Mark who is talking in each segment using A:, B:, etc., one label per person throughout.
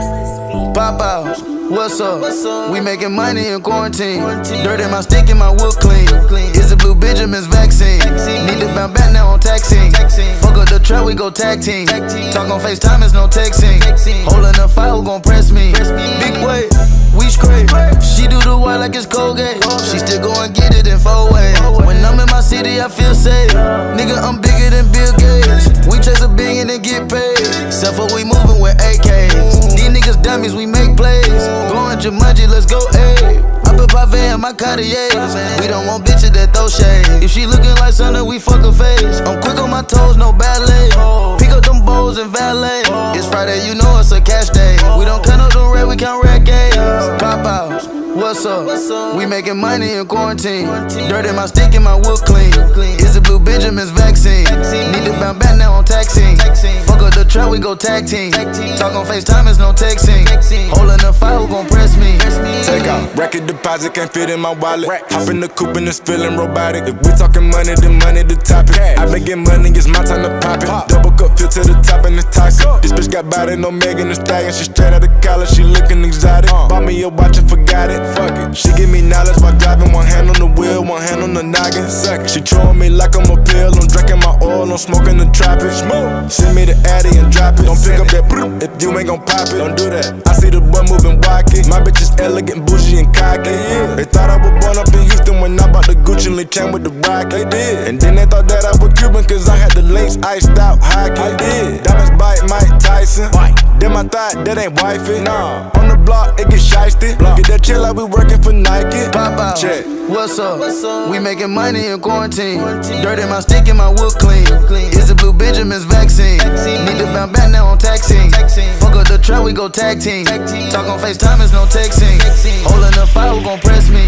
A: Pop out, what's up? We making money in quarantine. Dirt in my stick and my wood clean. It's the Blue Benjamin's vaccine. Need to bounce back now on taxing. Fuck up the trap, we go tag team. Talk on FaceTime, it's no texting. Holding the fire, who gon' press me? Big way, we scrape. She do the white like it's Colgate. She still go and get it in 4 ways. When I'm in my city, I feel safe. Nigga, I'm bigger than Bill Gates. We chase a billion and get paid. Except for we moving with AKs. These niggas dummies, we make plays. Going Jumanji, let's go, ayy. I put Pave in my Cartiers. We don't want bitches that throw shade. If she looking like something, we fuck her face. I'm quick on my toes, no ballet. Pick up them bowls and valet. It's Friday, you know it's a cash day. We don't count up the red, we count red games. Pop out, what's up? We making money in quarantine. Dirt in my stick and my wood clean. It's the Blue Benjamin's vaccine. Need to bounce back now on taxing. Fuck up the trap, we go tag team. Talk on FaceTime, it's no texting. Holding the fire, who gon' press me?
B: Take out record deposit, can't fit in my wallet. Hop in the coupe and it's feeling robotic. If we talking money, then money the topic. I been getting money, it's my time to pop it. Double cup, fill to the top and it's toxic. This bitch got body, no Megan Thee Stallion. She straight out of college, she looking exotic. Bought me a watch and forgot it, fuck it. She give me knowledge while driving, one hand on the wheel, one hand on the noggin. Suck it. She throwing me like I'm a pill, I'm drinking my oil, I'm smoking the tropics. Send me the Addy and drop it. Don't pick up that if you ain't gon' pop it. Don't do that. I see the boy moving wacky. My bitch is elegant, bougie and cocky. They thought I was born up in Houston when I bought the Gucci and came with the rocket. They did. And then they thought that I was Cuban cause I had the links iced out hockey. I did. Diamonds bite Mike Tyson. Then my thought that ain't wifey. Nah. On the block, it get shiesty. Get that chill like we working for Nike.
A: Pop out,
B: check.
A: What's up? We making money in quarantine. Dirt in my stick and my wood clean. It's the Blue Benjamin's vaccine. Need to bounce back now on taxing. Fuck up the trap, we go tag team. Talk on FaceTime, it's no texting. Holding the fire, who gon' press me?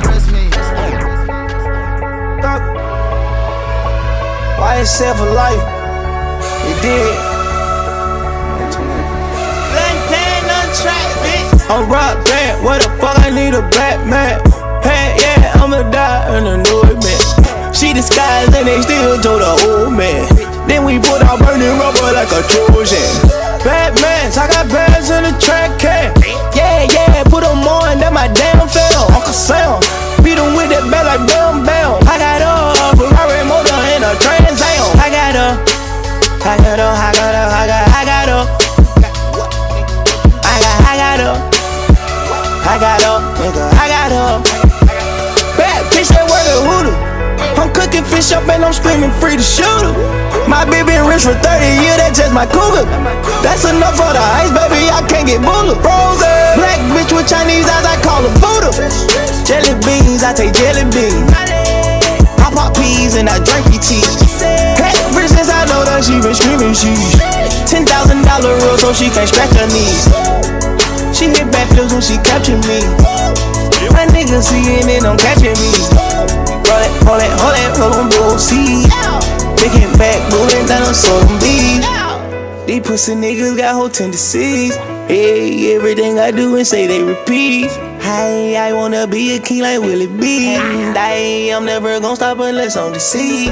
C: Why yourself for life? You did. I'm rock band, what the fuck I need a black man? Hey, yeah, I'ma die in a new man. She disguised and they still told the old man. Then we put out burning rubber like a Trojan. Batman, I got bags in the track can. Yeah, yeah, put them on, that my damn film. Uncle Sam, beat them with that bell like bam bam. I got a Ferrari motor and a Trans Am. I got a bad bitch that work at Hoodoo. I'm cooking fish up and I'm screaming free to shoot her. My bitch been rich for 30 years, that's just my cougar. That's enough for the ice, baby, I can't get bullet. Frozen black bitch with Chinese eyes, I call her Buddha. Jelly beans, I take jelly beans. I pop peas and I drink tea. Ever since I know that she been screaming sheesh. $10,000 rule so she can't scratch her knees. She hit backflips when she capture me. My niggas seeing it, don't catching me. Roll it, roll on blue seed. Making back, moving down on some beach. These pussy niggas got whole tendencies. Hey, everything I do and say they repeat. Hey, I wanna be a king like Willie B. And I'm never gonna stop unless I'm deceived.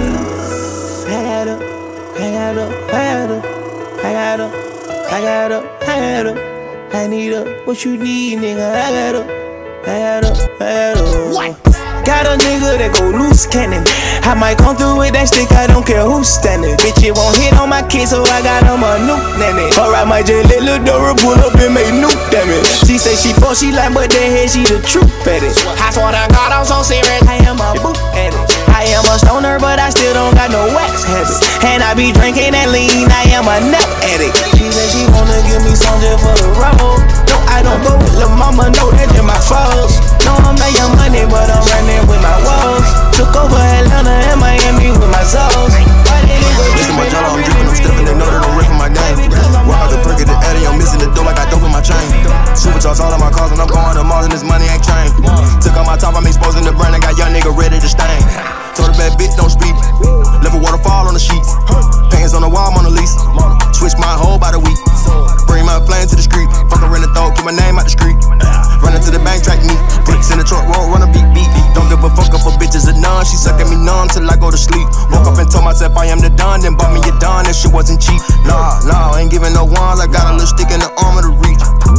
C: I need up, what you need, nigga? I got up. Got a nigga that go loose cannon. I might come through with that stick, I don't care who's standing. Bitch, it won't hit on my kids, so I got him a nuke, damn it. Alright, my J let Lildurk pull up and make nuke, damn it. She say she fuck, she like, but that head, she the truth at it. I swear to God, I'm so serious, I am a boot at it. I am a stoner, but I still don't got no wax habit. And I be drinking that lean, I am a nap addict. She say she wanna give me some just for the road. No, I don't go with lil' mama, no, that's just my fault. No, I'm not your money, but I'm running with my walls. Took over Atlanta and Miami with my souls.
D: Listen, my jello, I'm dripping, I'm stepping, they know that I'm ripping my game. Walk out the perk at the Addy, I'm missing the dough like I dope in my chain. Supercharged all of my cars and I'm going to Mars and this money ain't trained. Took out my top, I'm exposing the brand, I got young nigga ready to stain. Told a bad bitch don't speak, left a waterfall on the sheets. Pants on the wall, Mona Lisa. Switch my whole by the week. Bring my flame to the street, fuck her in the throat, keep my name out the street. Running to the bank, track me, bricks in the truck, roll, run a beat. Don't give a fuck if a bitch is a nun, she suck at me numb till I go to sleep. Woke up and told myself I am the Don, then bought me a Don, that shit wasn't cheap. Nah, ain't giving no ones, I got a little stick in the arm of the reach.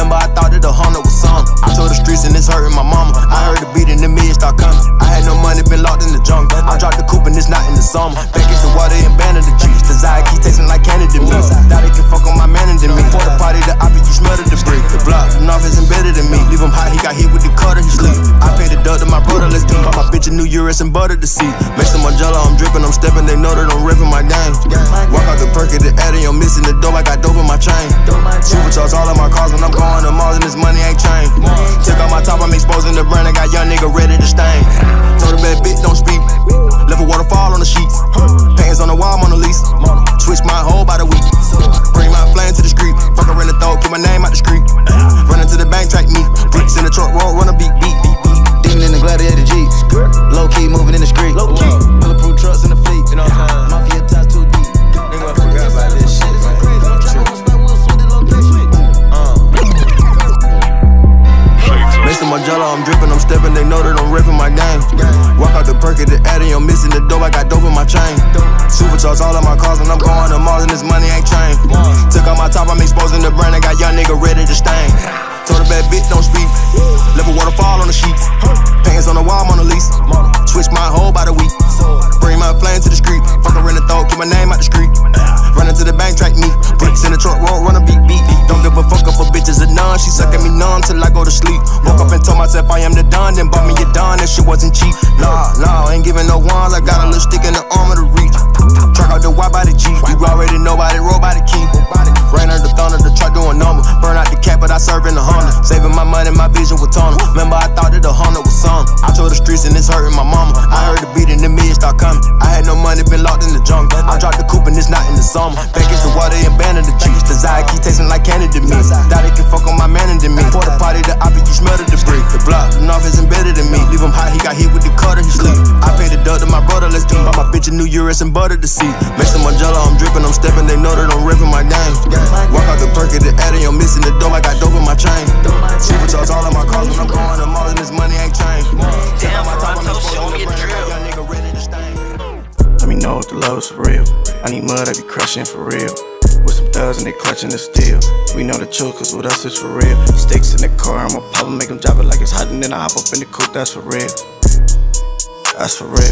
D: Remember I thought that the Honda was something. I told the streets and it's hurting my mama. I heard the beat and the millions start coming. I had no money, been locked in the jungle. I dropped the coupe and it's not in the summer. Back into the water and banded the G's. Desire keep tasting like candy to me. Thought they can fuck on my man and me. For the party, the opposite, you smell the debris. The block, the north is embedded in me. Leave him high, he got hit with the cutter, he sleep. I paid the duck to my brother, let's do. Bought my bitch a new Urus and butter to see. Mix some Margiela, I'm dripping, I'm stepping. They know that I'm ripping my game. Walk out the perk at the Addy, I'm missing the dope, I got dope in my chain. Supercharge all of my cars when I'm going to Mars and this money ain't changed. Took out my top, I'm exposing the brand, I got young nigga ready to stain. Told the bad bitch don't speak. Left a waterfall on the sheets. Pants on the wall, on the lease. Switch my whole by the week. Bring my flame to the street. Fuck her in the throat, keep my name out the street. Running to the bank, track me. Bricks in the truck, roll, run a beat.
A: Demon in the gladiator Jeep. Low key moving in the street. Bulletproof trucks in the fleet. You know what I'm saying? Mafia ties too deep.
D: Nigga, I forgot about this shit. Mr. Margiela, I'm dripping, I'm stepping, they know that I'm ripping my game. Walk out the perk at the Addy, I'm missing the dope, I got dope in my chain. Supercharge all of my cars when I'm going to Mars and this money ain't changed. Took out my top, I'm exposing the brand, I got young nigga ready to stain. Told the bad bitch don't speak. Left a waterfall on the sheets. Pants on the wall, on the lease. Switch my whole by the week. Bring my flame to the street. Fuck her in the throat, keep my name out the street. Running to the bank, track me. Bricks in the truck, roll, run a beat. Don't give a fuck if a bitch is a nun. She sucking me numb till I go to sleep. Woke up and told myself I am the Don. Then bought me a Don, that shit wasn't cheap. Nah, ain't giving no ones. I got a little stick in the arm of the reach. Truck out the Y by the G. You already know by the roll by the key. Rain under the thunder, the truck doing number. Burn out the cat, but I serve in the Honda. Saving my money, my vision was tunnel. Remember I thought that the Honda was something. I told the streets and it's hurting my mama. I heard the beat and the millions start coming. I had no money, been locked in the jungle. I dropped the coupe and it's not in the summer. Back into the water and banded the G's. Desire keep tasting like candy to me. Thought they can fuck on my man and me. For the party, the opposite, you smell the debris. The block, the north is embedded in me. Leave him high, he got hit with the cutter, he sleep. I paid the duck to my brother, let's do. Bought my bitch a new Urus and butter to see. Mix some Margiela, I'm dripping, I'm stepping, they know that I'm ripping my game. Walk out the perk at the Addy, I'm missing the dope, I got dope in my chain. Supercharge all of my cars when I'm going to Mars and this money ain't changed.
C: Damn, Toronto, show me a drill.
E: Let me know if the love's for real. I need mud, I be crushing for real. With some thugs and they clutching the steel. We know the truth, cause with us it's for real. Sticks in the car, I'ma pop 'em, make 'em drop it like it's hot, and then I hop up in the coupe, that's for real. That's for real.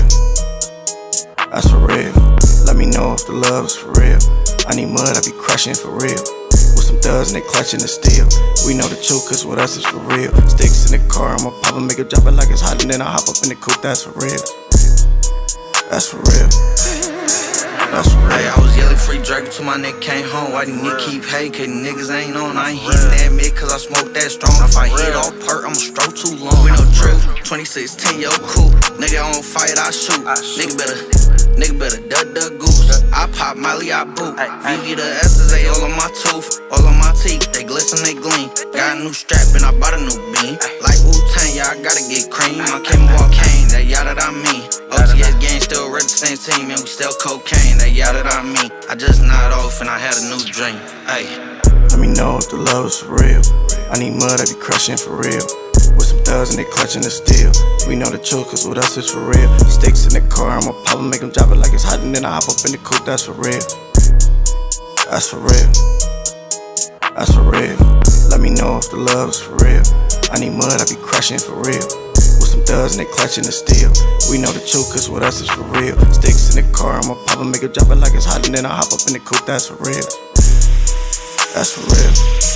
E: That's for real. Let me know if the love is for real. I need mud, I be crushing for real. With some thugs and they clutching the steel. We know the truth, cause with us it's for real. Sticks in the car, I'ma pop 'em, make 'em drop it like it's hot, and then I hop up in the coupe, that's for real. That's for real. That's for real.
F: Hey, I was yelling free Drake till my nigga came home. Why the nigga keep hating? Cause the niggas ain't on. I ain't hitting that mid cause I smoke that strong. If I hit all perk, I'ma stroke too long. We no trip, 2016, yo, cool. Nigga on fight, I shoot. Nigga better duck goose. I pop Molly, I boot. VV the S's, they all on my tooth, all on my teeth. They glisten, they gleam. Got a new strap and I bought a new beam. Like Wu-Tang, yeah, I gotta get cream. I came walk cane, that y'all that I mean. OTS gang still rep the same team and we still cocaine. That y'all that I mean. I just nod off and I had a new dream. Ay.
E: Let me know if the love is for real. I need mud, I be crushing for real. With some thugs and they clutching the steel. We know the truth, cause with us it's for real. Sticks in the car, I'ma pop 'em, make 'em drop it like it's hot, and then I hop up in the coupe, that's for real. That's for real. That's for real. Let me know if the love is for real. I need mud, I be crushing for real. With some thugs and they clutching the steel. We know the truth, cause with us it's for real. Sticks in the car, I'ma pop 'em, make 'em drop it like it's hot, and then I hop up in the coupe, that's for real. That's for real.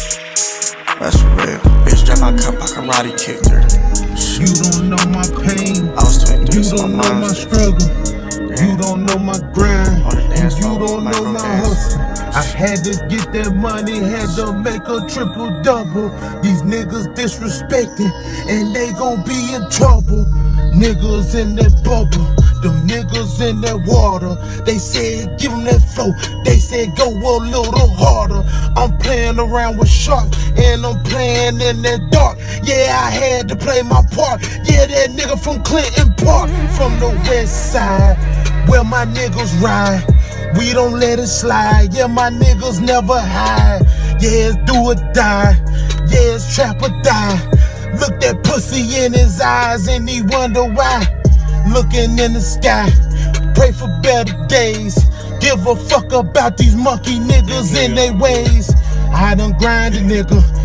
E: That's for real. Bitch dropped my cup, I karate kicked her.
G: You don't know my pain.
E: I was 23,
G: You
E: so
G: don't
E: my
G: know
E: mind
G: my
E: was
G: struggle. You don't know my grind.
E: On the dance
G: You
E: floor,
G: don't know my hustle. I had to get that money, had to make a triple double. These niggas disrespecting, and they gon' be in trouble. Niggas in that bubble, them niggas in that water. They said give them that flow, they said go a little harder. I'm playing around with sharks, and I'm playing in that dark. Yeah, I had to play my part. Yeah, that nigga from Clinton Park, from the west side, where my niggas ride. We don't let it slide, yeah, my niggas never hide. Yeah, it's do or die, yeah, it's trap or die. Look that pussy in his eyes and he wonder why. Looking in the sky, pray for better days. Give a fuck about these monkey niggas in their ways. I done grinded, nigga,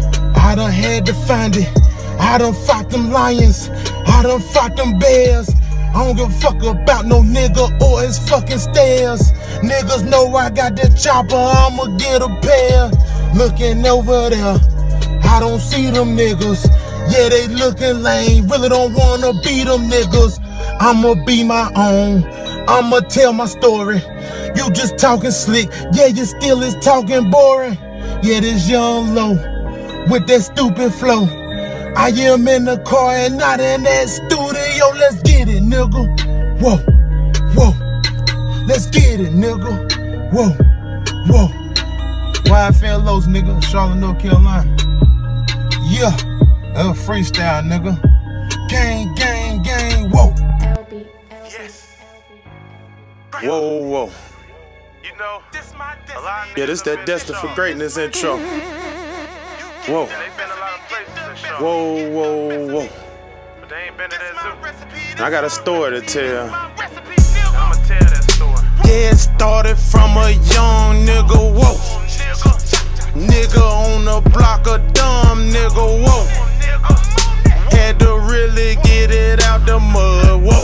G: I done had to find it. I done fought them lions. I done fought them bears. I don't give a fuck about no nigga or his fucking stairs. Niggas know I got that chopper, I'ma get a pair. Looking over there, I don't see them niggas. Yeah, they looking lame, really don't wanna be them niggas. I'ma be my own, I'ma tell my story. You just talking slick, yeah, you still is talking boring. Yeah, this young low, with that stupid flow. I am in the car and not in that studio. Let's get it, nigga. Whoa, whoa. Let's get it, nigga. Whoa, whoa. hiphopmix, nigga. Charlotte, North Carolina. Yeah, freestyle, nigga. Gang, gang, gang. Whoa.
H: Yes.
I: Whoa, whoa.
H: You know, this my destiny.
I: Yeah, this that Destined for Greatness intro. Whoa. Whoa, whoa, whoa.
H: But they ain't been to that zoo.
I: I got a story to tell.
H: I'ma tell that story.
C: Yeah, it started from a young nigga, whoa. Nigga on the block, a dumb nigga, whoa. Had to really get it out the mud, whoa.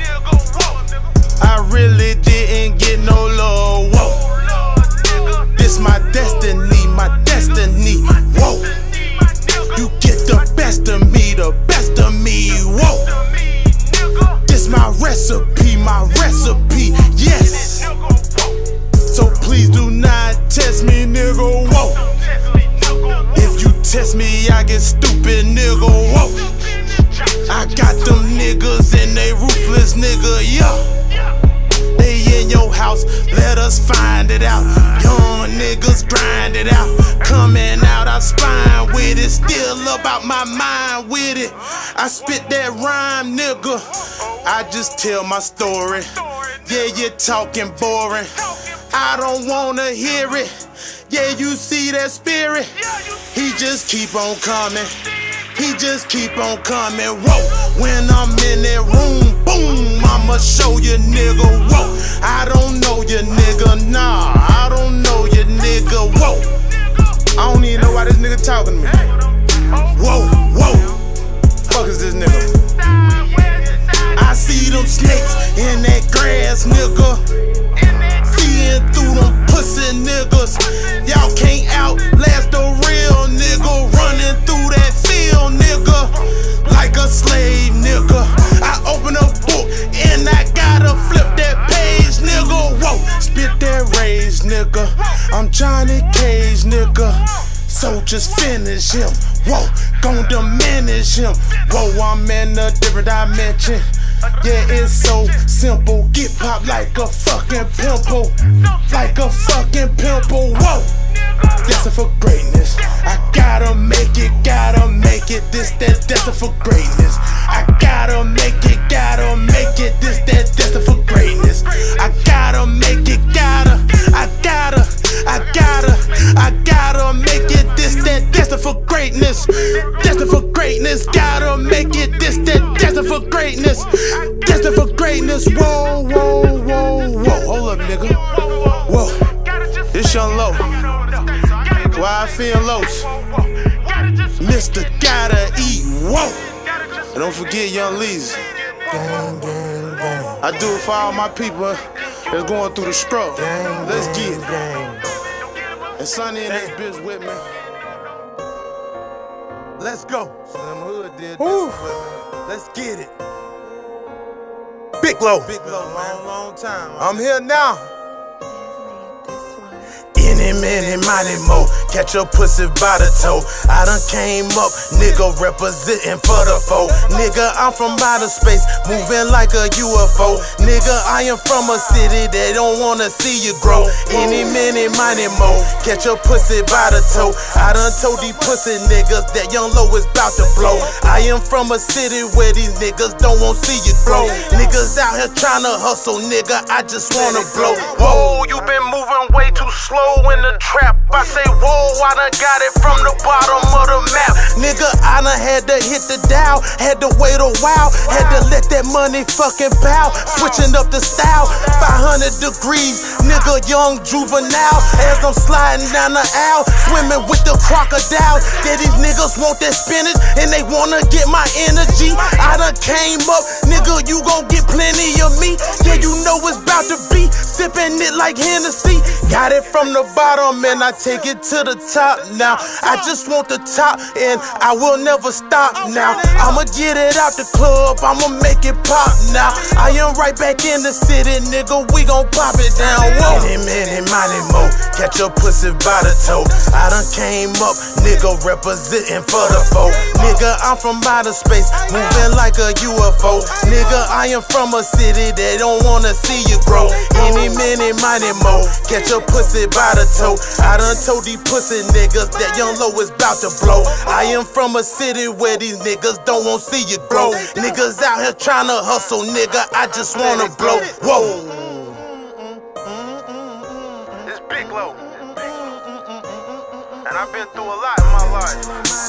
C: I really didn't get no love, whoa. This my destiny, whoa. You get the best of me, whoa. This my recipe, yes. So please do not test me, nigga, whoa. If you test me, I get stupid, nigga, whoa. I got them niggas and they ruthless, nigga, yeah. They in your house, let us find it out. Young niggas grind it out. Coming out, I spine with it. Still about my mind with it. I spit that rhyme, nigga. I just tell my story. Yeah, you're talking boring. I don't wanna hear it. Yeah, you see that spirit? He just keep on coming. He just keep on coming, whoa. When I'm in that room, boom, I'ma show you, nigga, whoa. I don't know you, nigga, nah, I don't know you, nigga, whoa. I don't even know why this nigga talking to me. Whoa, whoa, fuck is this nigga? I see them snakes in that grass, nigga. Seeing through them pussy niggas. Y'all can't outlast the real nigga. Running through that field, nigga, like a slave, nigga. I open a book and I gotta flip that page, nigga. Whoa, spit that rage, nigga. I'm Johnny Cage, nigga. So just finish him. Whoa, gon' diminish him. Whoa, I'm in a different dimension. Yeah, it's so simple. Get popped like a fucking pimple. Like a fucking pimple. Whoa, destined for greatness. I gotta make it, this, that, destined for greatness. I gotta make it, this, that, destined for greatness. I gotta make it, I gotta make it, this, that, destined for greatness. Destined for greatness, gotta make it, this, that, destined for greatness. Destined for greatness, whoa, whoa, whoa, whoa. Hold up, nigga. Whoa, this young low. hiphopmix. Mr. Gotta Eat, whoa. And don't forget Young Leezy. I do it for all my people that's going through the struggle. Let's get it. And Sonny and this bitch with me. Let's go. Slim Hood did this with me. Let's get it. Bigloaka, long time. I'm here now. Any minute, mighty mo. Catch a pussy by the toe. I done came up, nigga, representing for the foe. Nigga, I'm from outer space, moving like a UFO. Nigga, I am from a city that don't wanna see you grow. Any minute, mighty mo. Catch a pussy by the toe. I done told these pussy niggas that young low is bout to blow. I am from a city where these niggas don't wanna see you grow. Niggas out here trying to hustle, nigga, I just wanna blow. Whoa, you been moving way too slow
G: in the trap. I say, whoa, I done got it from the bottom of the map. Nigga, I done had to hit the dial, had to wait a while, had to let that money fucking bow. Switching up the style, 500 degrees, nigga, young juvenile. As I'm sliding down the aisle, swimming with the crocodiles. Yeah, these niggas want that spinach, and they wanna get my energy. I done came up, nigga, you gon' get plenty of me. Yeah, you know it's about to be, sipping it like Hennessy. Got it from the bottom and I take it to the top now. I just want the top and I will never stop now. I'ma get it out the club, I'ma make it pop now. I am right back in the city, nigga, we gon' pop it down. Whoa. Many, mo, catch your pussy by the toe. I done came up, nigga, representing for the foe. Nigga, I'm from outer space, moving like a UFO. Nigga, I am from a city that don't wanna see you grow. Any, mighty, mo, catch your pussy by the toe. I done told these pussy niggas that young low is about to blow. I am from a city where these niggas don't want to see you grow. Niggas out here trying to hustle, nigga, I just wanna blow. Whoa.
H: It's Biglo. And I've been through a lot in my life.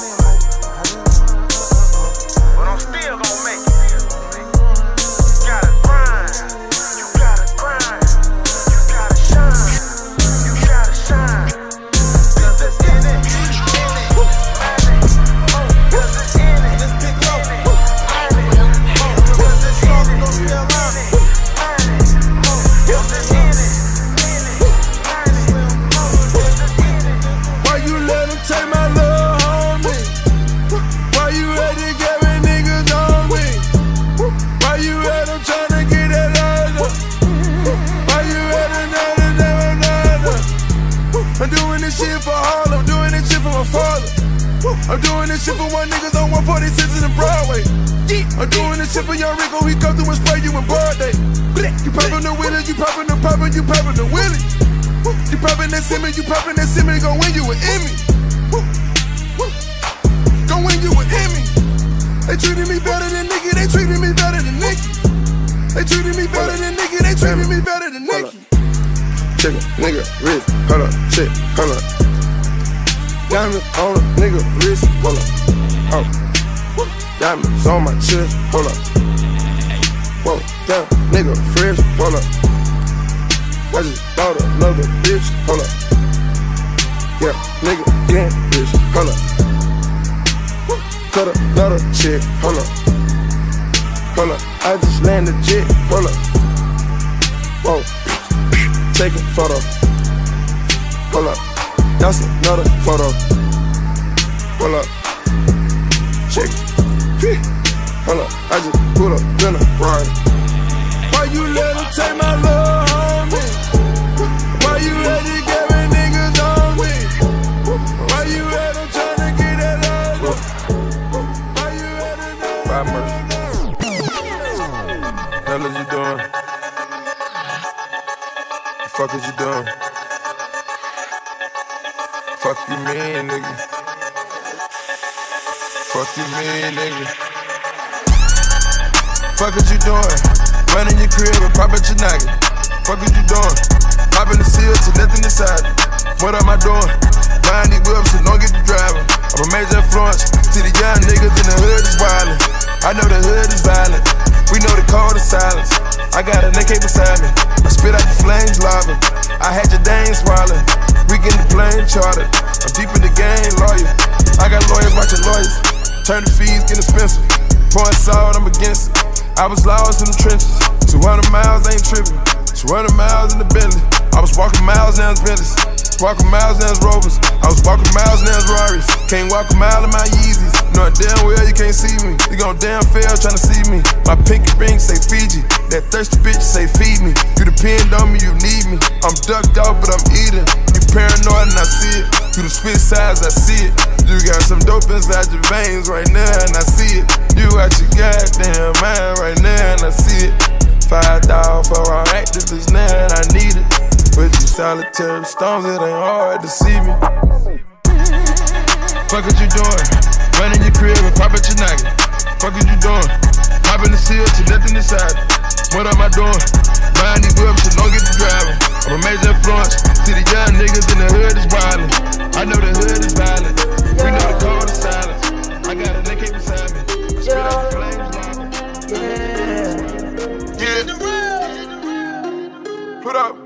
H: But I'm still gonna make it. You gotta grind. You gotta grind. You gotta shine. You gotta shine. Cause it's in it. Cause it's in it. It's Biglo. Cause it's in it. Cause it's in it.
D: Why you let him take my love on me? Why you ready to get me niggas on me? Why you ready to tryna get that love? Why you ready to I'm doing this shit for all, I'm doing this shit for my father. I'm doing this shit for one niggas on 146 in Broadway. I'm doing this shit for young Rico, he come through and spray you in broad day. You poppin' the wheelie, you poppin' the poppin', you poppin' the wheelie. You poppin' that simmer, you poppin' that simmer, gon' win you an Emmy. Gon' win you an Emmy. They treated me better than Nicky, they treated me better than Nicky. They treated me better than Nicky, they treated me better than Nicky. Check it, nigga, wrist, hold up, shit, hold up. Diamonds on a nigga wrist, hold up. Oh, diamonds on my chest, hold up. Whoa, damn, nigga, fresh, hold up. I just bought another bitch, hold up. Yeah, nigga, getting rich, hold up. Cut another chick, hold up. Hold up, I just landed jet, hold up. Whoa, taking photo. Hold up, that's another photo. Hold up, check it. Hold up, I just pulled up in a ride. Why you let him take my love on me? Why you ready to get me niggas on me? Why you ready tryna get that love? Why you ready to buy mercy? Hell is you doing? The fuck is you doing? Fuck you mean, nigga. Fuck you mean, nigga. Fuck is you doing? Running your crib and pop at your noggin. Fuck is you doing? Popping the seal to nothing inside it. What am I doing? Buying these whips and don't get the driving. I'm a major influence to the young niggas in the hood is wildin'. I know the hood is violent. We know the call to silence. I got an AK beside me. I spit out the flames lava. I had your dang swallowed. We get the plane chartered. I'm deep in the game, lawyer. I got lawyers watching lawyers. Turn the fees, get expensive. Pouring salt, I'm against it. I was lost in the trenches. 200 miles ain't tripping. 200 miles in the Bentley. I was walking miles now it's Bentleys. Walking miles now it's Rovers. I was walking miles now it's Rarries. Can't walk a mile in my Yeezys. Knowing damn well you can't see me. You gon' damn fail tryna see me. My pinky ring say Fiji. That thirsty bitch say feed me. You depend on me, you need me. I'm ducked out but I'm eating. You paranoid and I see it. You the switch sides, I see it. You got some dope inside your veins right now and I see it. You out your goddamn mind right now and I see it. 5,000 for our activists now and I need it. With these solitary stones, it ain't hard to see me. Fuck what you doing? Running your crib and pop at your noggin. Fuck what you doing? Popping the seal to nothing inside it. What am I doing? Buying these whips and don't get the driving.
J: I'm a major influence. See the young niggas in the hood is wildin'. I know the hood is violent. We know the call is silence. I got an AK beside me. Put up.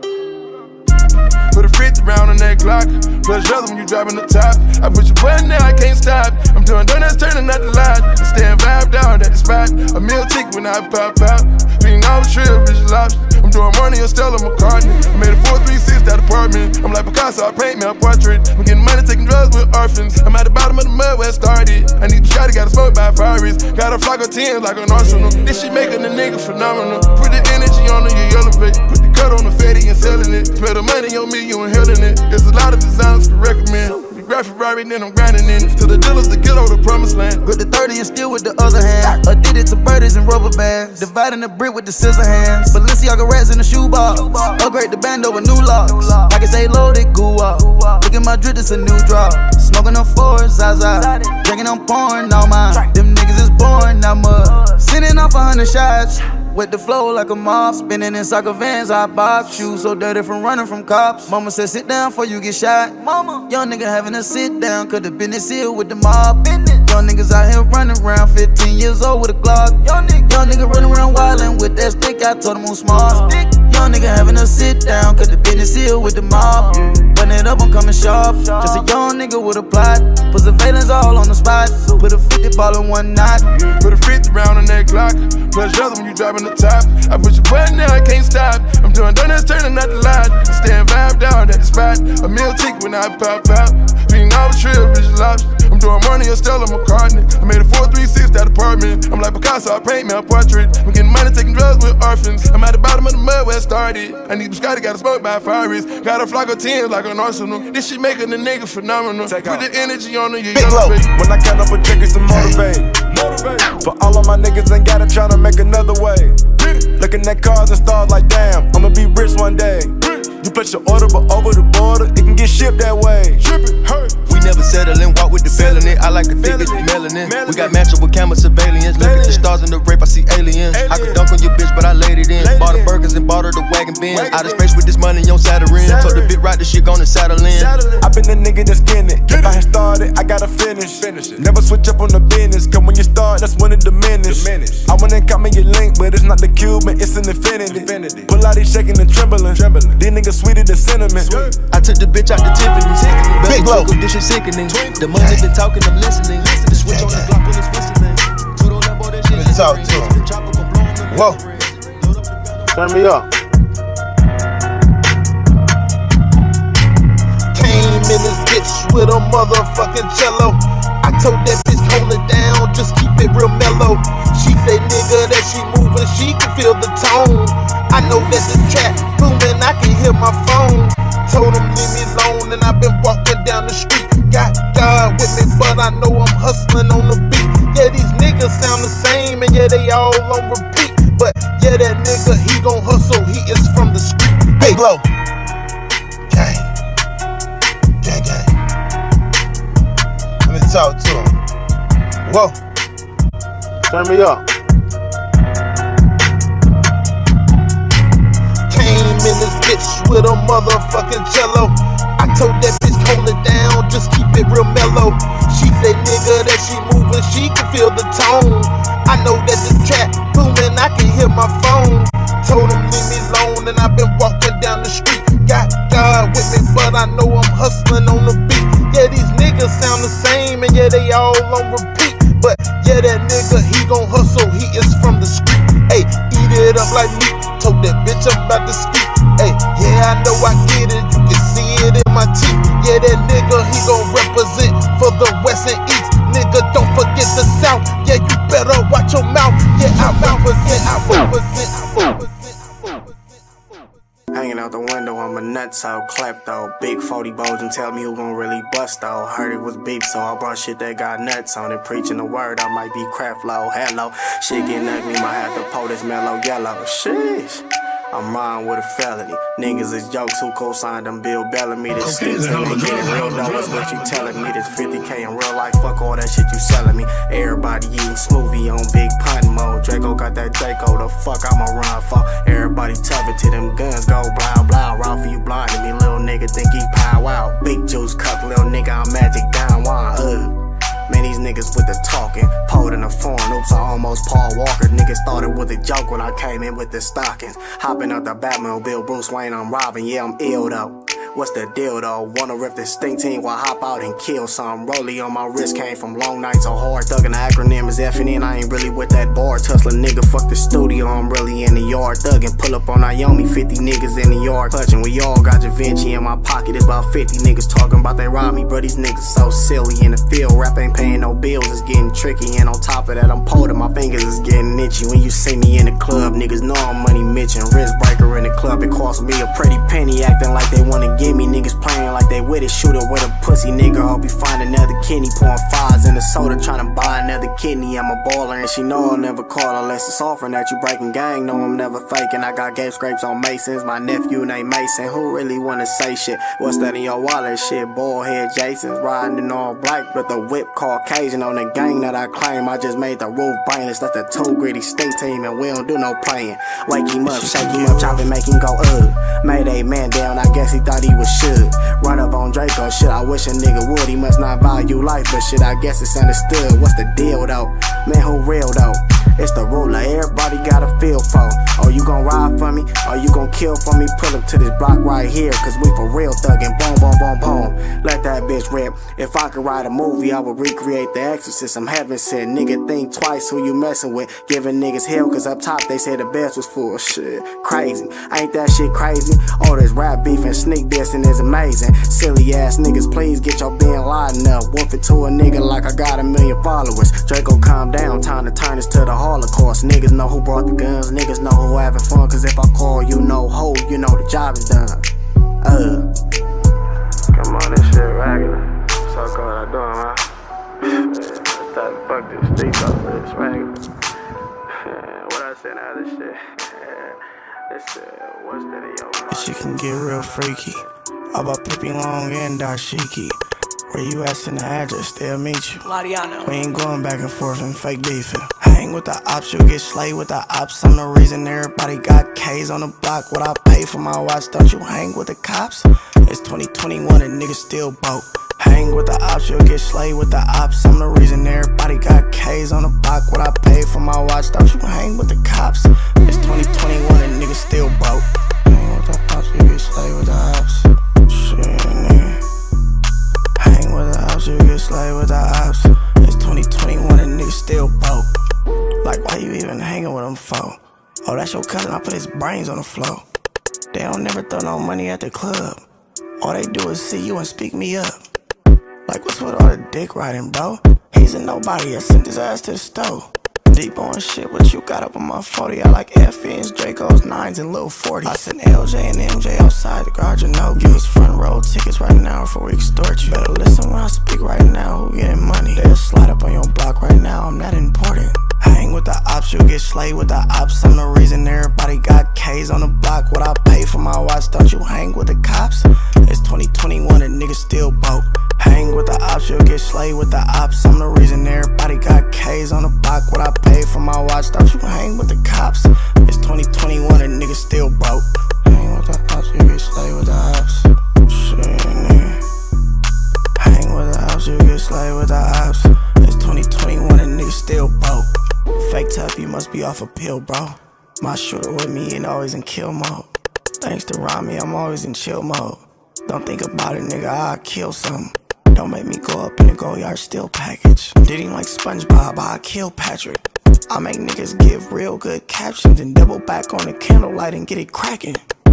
J: Put a 50 round on that Glock. Plus other when you driving the top. I push a button now, I can't stop. I'm doing donuts, turning out the lot. Staying vibed out at the spot. A meal tick when I pop out. Being all the trip, rich lobster. I'm doing money on Stella McCartney. I made a 436 that apartment. I'm like Picasso, I paint me a portrait. I'm getting money, taking drugs with orphans. I'm at the bottom of the mud where it started. I need the shot, gotta smoke by Ferraris. Got a flock of 10 like an arsenal. This shit making the nigga phenomenal. Put the energy on the you elevate. Put the cut on the fatty and selling it. Smell the money on me, you inhaling it. There's a lot of designers to recommend. The graphic right, then I'm grinding in. To the dealers to get over the promised land.
A: With the 30 and still with the other hand. Addicted to birdies and rubber bands. Dividing the brick with the scissor hands. Balenciaga rats in the shoebox. Upgrade the band over new locks. I can say loaded, goo up. Look at my drip, it's a new drop. Smoking on fours, Zaza. Drinking on porn, all mine. Them niggas is born, not mud. Sitting off 100 shots. With the flow like a mob, spinning in soccer vans, I box. Shoes so dirty from running from cops. Mama said sit down before you get shot. Mama, young nigga having a sit down, cause the business here with the mob. Young niggas out here running around, 15 years old with a Glock. Young nigga running around wildin' with that stick, I told him on smart. Young nigga having a sit down, cause the business here with the mob. Run it up, I'm coming sharp. Just a young nigga with a plot. Put surveillance all on the spot. Put a 50 ball in one knot.
J: Put a 50 round on that Glock. Plus other when you driving the top. I push a button now, I can't stop. I'm doing donuts, turning out the lot. Staying vibed out at the spot. A meal tick when I pop out. Being all the trip, rich lobster. I'm doing money on Stella McCartney. I made a 436 that apartment. I'm like Picasso, I paint me a portrait. I'm getting money, taking drugs with orphans. I'm at the bottom of the mud where it started. I need some Scotty, gotta smoke by Ferraris. Got a flock of 10 like an arsenal. This shit making the nigga phenomenal. Put the energy on the you elevate.
B: When I count up a check, it's to motivate. For all of my niggas ain't gotta tryna make another way. Looking at cars and stars like damn, I'ma be rich one day. You place your order, but over the border, it can get shipped that way.
D: We never settle and walk with the felony. I like to think it's melanin. We got matchup with camera surveillance. Look at the stars in the rape, I see aliens. I could dunk on your bitch, but I laid it in. Bought the burgers and bought her the wagon bin. Out of space with this money on Saturn. Told the bit right, the shit gonna saddle in.
B: I been the nigga that's in it. If I had started, I gotta finish it. Never switch up on the business, cause when you start, that's when it diminish. I wanna call me your link, but it's not the Cuban, it's an infinity. Pull out these shaking and trembling. These niggas sweeter than cinnamon.
D: I took the bitch out the Tiffany's. Bigloaka, this shit sickening. The money been talking, I'm listening. The switch on the block when it's whistling.
G: Let me talk to him. Whoa. Turn me up. Came in this bitch with a motherfucking cello. I told that bitch hold it down, just keep it real mellow. She say nigga that she moving, she can feel the tone. I know that the trap booming, I can hear my phone. Told him leave me alone and I've been walking down the street. Got God with me, but I know I'm hustling on the beat. Yeah, these niggas sound the same and yeah, they all on repeat. But yeah, that nigga, he gon' hustle, he is from the street. Big low. Gang. Gang, gang. Let me talk to him. Whoa. Turn me up. Came in this bitch with a motherfucking cello. I told that bitch hold it down, just keep it real mellow. She say nigga that she moving, she can feel the tone. I know that the trap booming, I can hear my phone. Told him leave me alone and I've been walking down the street. Got God with me, but I know I'm hustling on the beat. Yeah, these niggas sound the same and yeah, they all on repeat. But yeah, that nigga, he gon' hustle, he is from the street. Ayy, eat it up like meat. Told that bitch I'm about to speak. Ayy, yeah, I know I get it, you can see it in my teeth. Yeah, that nigga, he gon' represent for the West and East. Nigga, don't forget the South. Yeah, you better watch your mouth. Yeah, I represent.
E: Hanging out the window, I'm a nutso, klepto. Big 40 bows and tell me who gon' really bust though. Heard it was beef, so I brought shit that got nuts on it. Preaching the word, I might be crap low. Hello, shit getting ugly, might have to pull this mellow yellow. Sheesh. I'm riding with a felony. Niggas is jokes who co-signed them Bill Bellamy. This shit to me getting real though, that's what you telling me. This 50K in real life, fuck all that shit you selling me. Everybody eating smoothie on big pun mode. Draco got that Draco, the fuck I'ma run for. Everybody tough it till them guns go blah blah. Ralphie, you with the talking. Pulled in the foreign, oops, I almost Paul Walker. Niggas thought it was a joke when I came in with the stockings. Hopping out the Batmobile, Bruce Wayne, I'm robbing, yeah, I'm ill though. What's the deal though? Wanna rip this stink team while I hop out and kill some. Rollie on my wrist came from long nights so hard. Thuggin' the acronym is FNN, I ain't really with that bar. Tussling nigga, fuck the studio, I'm really in the yard. Thuggin', pull up on Naomi, 50 niggas in the yard. Clutching, we all got Da Vinci in my pocket. It's about 50 niggas talking about they rob me, bro. These niggas so silly in the field. Rap ain't paying no bills, it's getting tricky. And on top of that, I'm pulled and my fingers is getting itchy. When you see me in the club, niggas know I'm money mitchin'. Wrist breaker in the club, it cost me a pretty penny. Acting like they wanna get me, niggas playing like they with it. Shooter with a pussy nigga, hope you find another kidney. Pouring fives in the soda, tryna buy another kidney. I'm a baller and she know I'll never call unless it's offering that you breaking gang. No, I'm never faking. I got game scrapes on Masons. My nephew named Mason. Who really wanna say shit? What's that in your wallet? Shit, bald head Jason's riding in all black, but the whip Caucasian on the gang that I claim. I just made the roof brainless. That's the too gritty stink team and we don't do no playing. Wake him up, shake him up, chop and make him go Made a man down, I guess he thought he was should. Run up on Draco, shit, I wish a nigga would. He must not value life, but shit, I guess it's understood. What's the deal though? Man, who real though? It's the ruler, everybody got a feel for. Oh, you gon' ride for me? Or you gon' kill for me? Pull up to this block right here, cause we for real thuggin'. Boom, boom, boom, boom. Let that bitch rip. If I could write a movie, I would recreate The Exorcist. I'm heaven sent. Nigga, think twice who you messin' with. Giving niggas hell, cause up top they said the best was full. Shit, crazy. Ain't that shit crazy? All this rap beef and sneak dissing is amazing. Silly ass niggas, please get your Bin Laden up. Wolf it to a nigga like I got 1 million followers. Draco, calm down, time to turn this to the Holocaust. Niggas know who brought the guns, niggas know who having fun. Cause if I call you no hoe, you know the job is done.
K: Come on, this shit regular. So good, I doing, man. I thought to fuck this steak off of this regular. What I said now, this shit. What's that in your mind?
E: This shit can get real freaky. All about Pippi Long and Dashiki. Where you at, send the address, they'll meet you. We ain't going back and forth and fake beefing. Hang with the ops, you'll get slayed with the ops. I'm the reason everybody got K's on the block. What I pay for my watch, don't you hang with the cops? It's 2021 and niggas still broke. Hang with the ops, you'll get slayed with the ops. I'm the reason everybody got K's on the block. What I pay for my watch, don't you hang with the cops? It's 2021 and niggas still broke. Hang with the ops, you get slayed with the ops. Shit, nigga. Hang with the ops, you get slayed with the ops. It's 2021 and niggas still broke. Like, why you even hanging with them for? Oh, that's your cousin, I put his brains on the floor. They don't never throw no money at the club. All they do is see you and speak me up. Like, what's with all the dick riding, bro? He's a nobody, I sent his ass to the stove. Deep on shit, what you got up on my 40? I like FNs, Dracos, 9s, and little 40s. I sent LJ and MJ outside the garage, you know. Give us front row tickets right now before we extort you. Better listen when I speak right now, who getting money? They'll slide up on your block right now, I'm that important. Hang with the ops, you'll get slayed with the ops. I'm the reason everybody got K's on the block. What I pay for my watch, don't you hang with the cops? It's 2021 and niggas still broke. Hang with the ops, you'll get slayed with the ops. I'm the reason everybody got K's on the block. What I pay for my watch, don't you hang with the cops? It's 2021 and niggas still broke. Hang with the ops, you get slayed with the ops. Shit, nigga. Hang with the ops, you get slayed with the ops. It's 2021 and niggas still broke. Fake tough, you must be off a pill, bro. My shooter with me ain't always in kill mode. Thanks to Rami, I'm always in chill mode. Don't think about it, nigga, I'll kill something. Don't make me go up in the go yard still package. Did him like SpongeBob, I'll kill Patrick. I make niggas give real good captions and double back on the candlelight and get it cracking.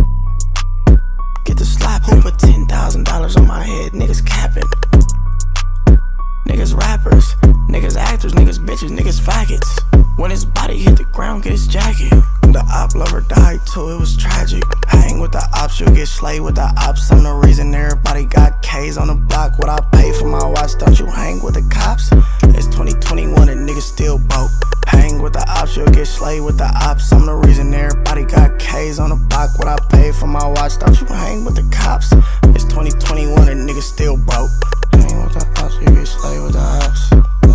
E: Get the slap, who put $10,000 on my head, niggas capping. Niggas rappers, niggas actors, niggas bitches, niggas faggots. When his body hit the ground, get his jacket. The op lover died too, it was tragic. Hang with the ops, you'll get slayed with the ops. I'm the reason everybody got K's on the block. What I pay for my watch, don't you hang with the cops? It's 2021 and niggas still broke. Hang with the ops, you'll get slayed with the ops. I'm the reason everybody got K's on the block. What I pay for my watch, don't you hang with the cops? It's 2021 and niggas still broke. Hang with the ops, you get slayed with the ops.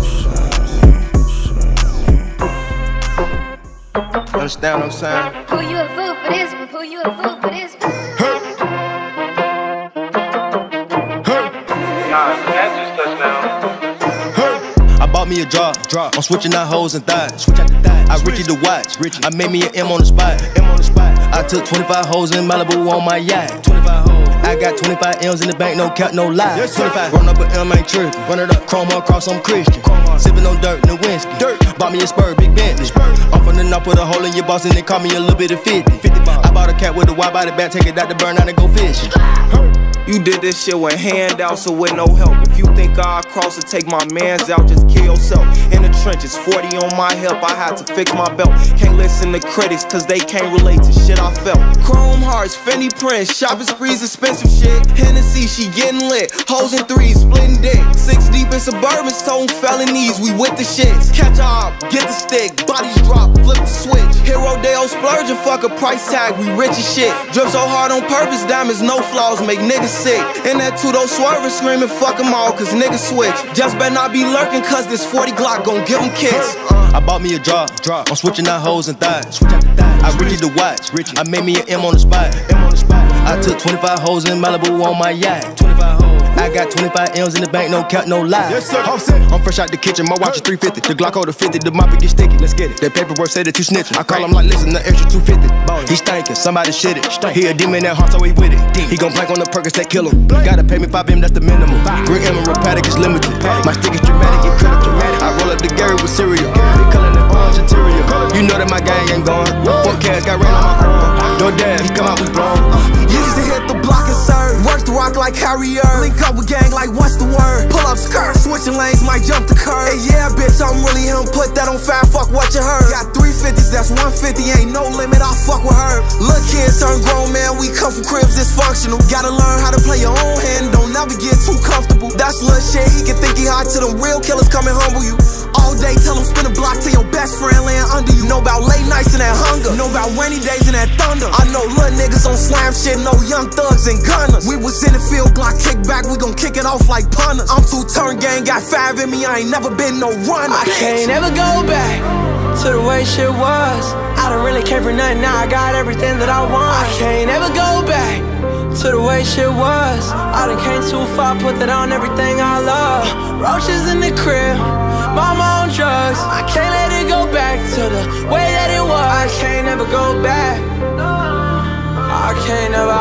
J: Understand what I'm saying?
L: Pull you a fool for this one, pull you a fool for this one.
J: Nah, that's just touchdown. I bought
D: me a drop. I'm switching out hoes and thighs. I Richie the watch. I made me an M on the spot. I took 25 hoes in Malibu on my yacht. 25 hoes. I got 25 M's in the bank, no cap, no lie. 25. Run up an M, ain't trippin'. Run it up, chrome across, I'm Christian. Sippin' on dirt, no whiskey. Bought me a spur, big Bentley. I'm from the north, put a hole in your boss and they call me a little bit of 50. I bought a cat with a wide body bag, take it out to burn out and go fishing.
M: You did this shit with handouts or with no help. If you think I'll cross and take my mans out, just kill yourself. In the trenches, 40 on my hip, I had to fix my belt. Can't listen to critics, cause they can't relate to shit I felt. Chrome hearts, Fendi prints, shopping sprees, expensive shit. Hennessy, she getting lit. Hoes in threes, splitting dick. 6 deep in Suburban, toting felonies, we with the shits. Catch up, get the stick, bodies drop, flip the switch. Hero Dale splurging, fuck a price tag, we rich as shit. Drip so hard on purpose, diamonds, no flaws, make niggas sick. In that two-door swerving, screaming fuck them all, cause niggas switch. Just better not be lurking, cause this 40 Glock gon' give them kicks.
D: I bought me a drop. I'm switching out hoes and thighs. I Richie the watch. I made me an M on the spot. I took 25 hoes in Malibu on my yacht. 25 hoes. I got 25 M's in the bank, no cap, no lie. I'm fresh out the kitchen, my watch is 350. The Glock the 50, the mop get sticky. Let's get it. That paperwork say that you snitching. I call him like, listen, the extra 250. He stinking, somebody shit it. He a demon that heart, so he with it. He gon' blank on the Perkins that kill him. Gotta pay me 5 M, that's the minimum. Green Emerald Paddock is limited. My stick is dramatic, get credit dramatic. I roll up the Gary with cereal. They coloring the orange interior. You know that my gang ain't gone. 4 cash got rain on my arm. DoorDash, he come out with blown.
M: Used to hit the block and serve. Work the rock like Harrier. Link up with gang like what's the word? Pull up skirt, switching lanes, might jump the curb. Hey, yeah, bitch, I'm really him. Put that on fire, fuck what you heard. Got 350s, that's 150, ain't no limit, I fuck with her. Look, kids turn grown, man, we come from cribs dysfunctional. Gotta learn how to play your own hand, don't never get too comfortable. That's little shit, he can think he hot till them real killers come and humble you. All day, tell him spin a block till your best friend laying under you. Know about late nights and that hunger, know about rainy days and that thunder. I know little niggas on slam shit, no young thugs and gunners. We was in the field, Glock kick back, we gon' kick it off like punters. I'm two-turn gang, got 5 in me, I ain't never been no runner.
C: I can't ever go back to the way shit was. I don't really care for nothing, now I got everything that I want. I can't ever go back to the way shit was. I done came too far, put that on everything I love. Roaches in the crib, mama on drugs. I can't let it go back to the way that it was. I can't ever go back. I can't never.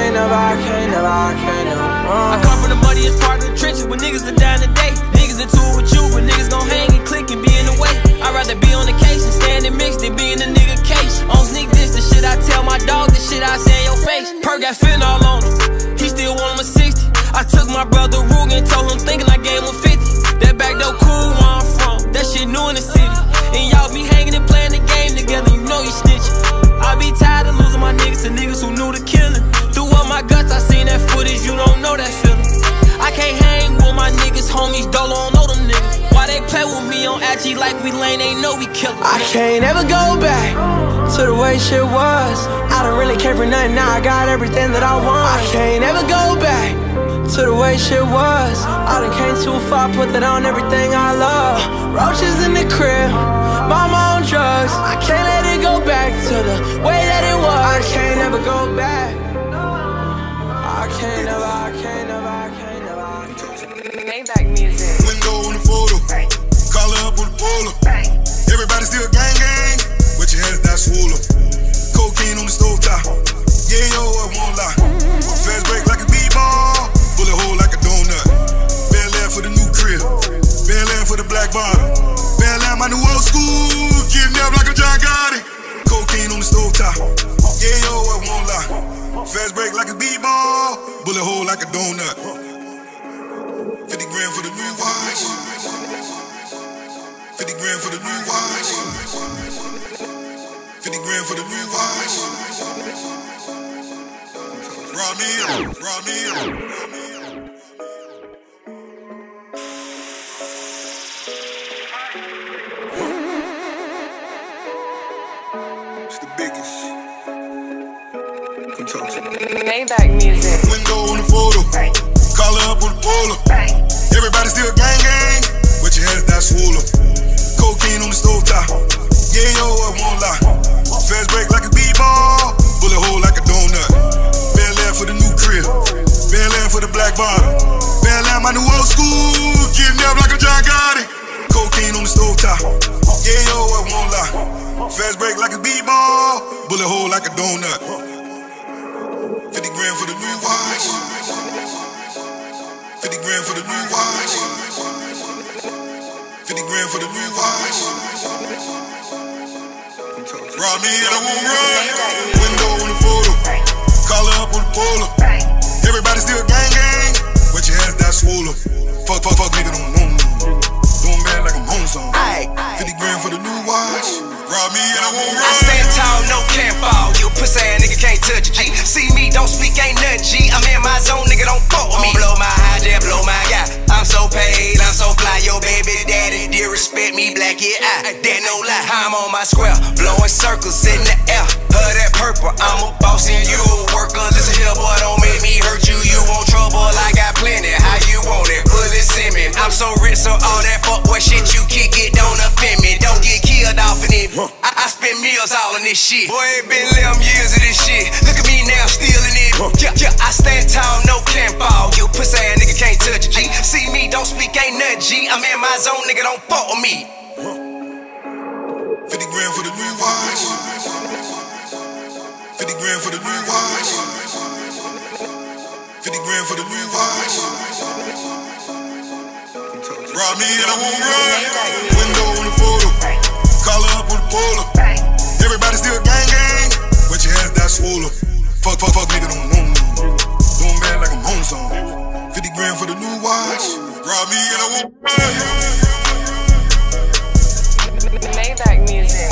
N: I come from the muddiest part of the trenches where niggas are down today. Niggas into it with you, but niggas gon' hang and click and be in the way. I'd rather be on the case and stand and mix than be in the nigga case. On sneak this, the shit I tell my dog, the shit I say in your face. Per got fentanyl on him, he still want him a 60. I took my brother Ruger and told him thinking I gave him 50. That back door cool where I'm from, that shit new in the city. And y'all be hanging and playing the game together, you know you snitching. I be tired of losing my niggas to niggas who knew the killing. Threw up my guts, I seen that footage, you don't know that feeling. I can't hang with my niggas, homies, Dolo don't know them niggas. Why they play with me on IG like we lame, they know we killin'.
C: I can't ever go back to the way shit was. I don't really care for nothing, now I got everything that I want. I can't ever go back to the way shit was. I done came too far, put that on everything I love. Roaches in the crib, mama on drugs. I can't let it go back to the way that it was. I can't ever go back. I can't never.
N: Maybach music.
O: Window on the photo, call her up on the polo. Everybody still gang gang, but your head is not swollen. Cocaine on the stove top, yeah yo, I won't lie. Fast break like a b-ball, bullet hole like a donut. Bel Air for the new crib, Bel Air for the black bottom. Bel Air my new old school, kidnapped like a John Gotti. Cocaine on the stove top, yeah yo, I won't lie. Fast break like a b-ball, bullet hole like a donut. 50 grand for the new watch. 50 grand for the new watch. 50 grand for the new watch. Rob me up, rob me up. It's the biggest. Come talk to me.
N: Maybach music.
O: Window on the photo, call her up on the polo. Everybody still gang gang, but your head is not swollen. Cocaine on the stove top, yeah yo, I won't lie. Fast break like a b-ball, bullet hole like a donut. Bel Air for the new crib, Bel Air for the black bottom. Bel Air my new old school, kidnapped like a John Gotti. Cocaine top. Yeah, yo, I won't lie. Fast break like a b-ball, bullet hole like a donut. 50 grand for the new watch. 50 grand for the new watch. 50 grand for the new watch. Rob me and I won't run. Window on the photo. Collar up on the polo. Everybody still gang gang, but your ass that swollen. Fuck, nigga don't know me. Doing bad like I'm on something. 50 grand for the new watch. Rob me and I won't run.
P: I stand tall, no camp ball. You pussy ass nigga can't touch a G. See me, don't speak, ain't nothing G. I'm in my zone, nigga, don't fuck with me. Blow my high, just blow my guy. I'm so paid, I'm so fly. Yo, baby daddy, dear respect me, black yeah, that no lie. I'm on my square, blowing circles in the air. Her that purple, I'm a boss and you a worker. Listen here, boy, don't make me hurt you. You want trouble, I got plenty. How you want it? Bullets in me. I'm so rich, so all that fuck boy shit you kick it don't offend me. Don't get killed off in it. I spend meals all on this shit. Boy, it been 11 years of this shit. Look at me now, stealing it. Yeah, I stand tall, no camp ball. You pussy ass nigga can't touch a G. See me, don't speak, ain't nothing G. I'm in my zone, nigga, don't fuck with me.
O: 50 grand for the new watch. 50 grand for the new watch. 50 grand for the new watch. Rob me and I won't run. Window on the photo. Collar up on the polo. Everybody still gang gang, but your ass that swollen. Fuck, nigga don't know me. Doing bad like I'm on something. 50 grand for the new watch. Rob me and I won't run.
Q: Maybach music.